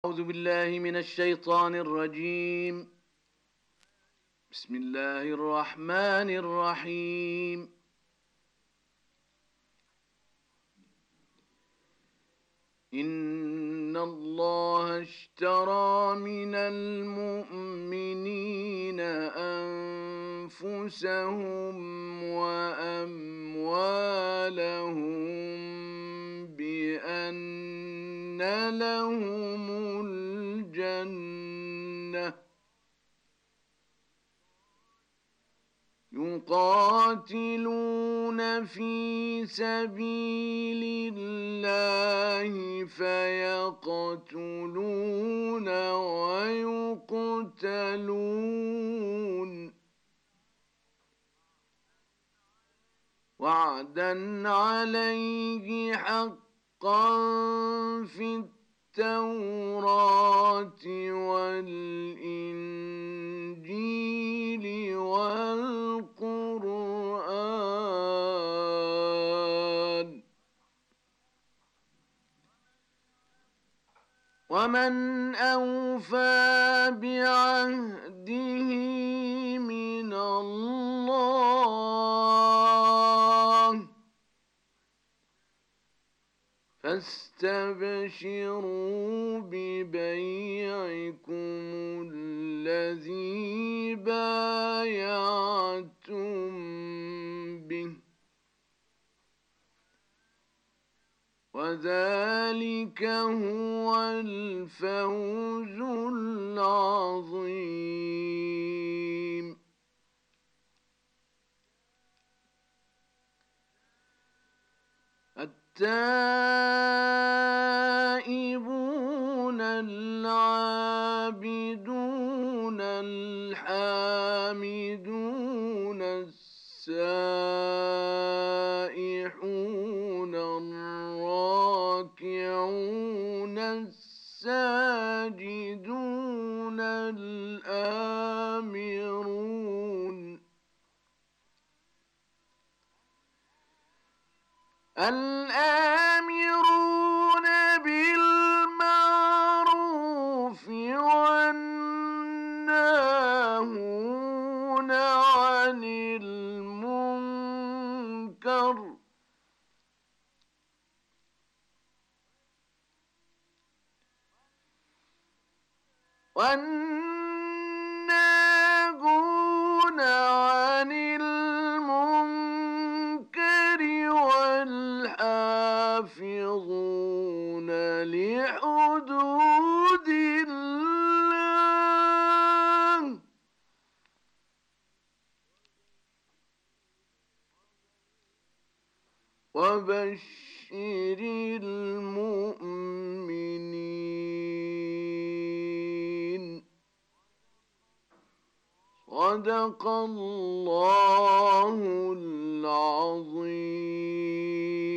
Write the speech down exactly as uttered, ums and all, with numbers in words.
أعوذ بالله من الشيطان الرجيم. بسم الله الرحمن الرحيم. إن الله اشترى من المؤمنين أنفسهم وأموالهم بأن لهم الجنة يقاتلون في سبيل الله فيقتلون ويقتلون وعدا عليه حقا في التوراة والإنجيل والقرآن. ومن أوفى بعهده من الله فاستبشروا ببيعكم الذي بايعتم به وذلك هو الفوز العظيم. التائبون العابدون الحامدون السائحون الراكعون الساجدون الآمرون الآمرون بالمعروف والناهون عن المنكر والناهون عن المنكر والحافظون لحدود الله وبشر المؤمنين. صدق الله العظيم.